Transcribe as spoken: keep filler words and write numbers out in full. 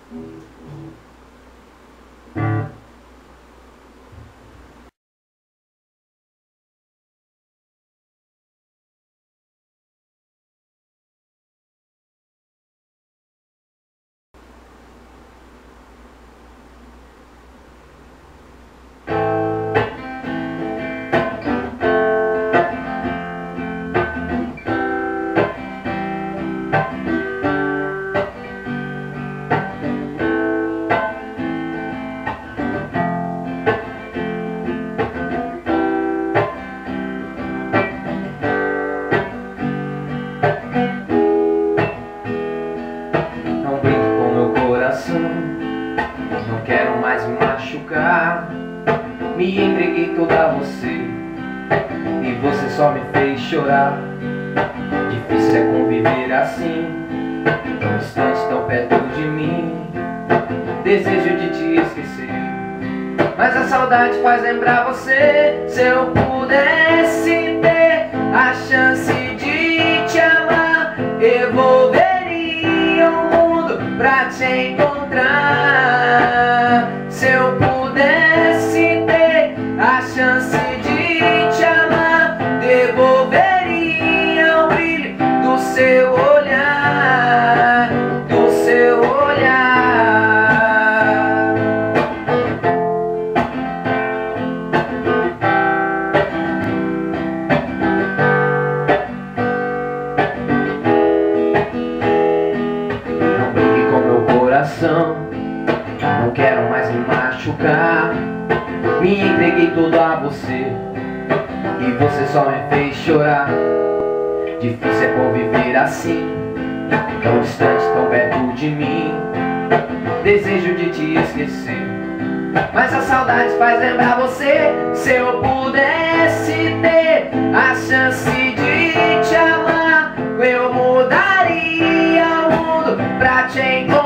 Não quero mais me machucar. Me entreguei toda a você e você só me fez chorar. Difícil é conviver assim, tão distante, tão perto de mim. Desejo de te esquecer, mas a saudade faz lembrar você. Se eu pudesse ter a chance de te amar, eu devolveria o mundo pra te encontrar. Se eu pudesse ter a chance de te amar, devolveria o brilho do seu olhar, do seu olhar. Não brinque com meu coração, não quero mais me machucar. Me entreguei todo a você e você só me fez chorar. Difícil é conviver assim, tão distante, tão perto de mim. Desejo de te esquecer, mas a saudade faz lembrar você. Se eu pudesse ter a chance de te amar, eu mudaria o mundo pra te encontrar.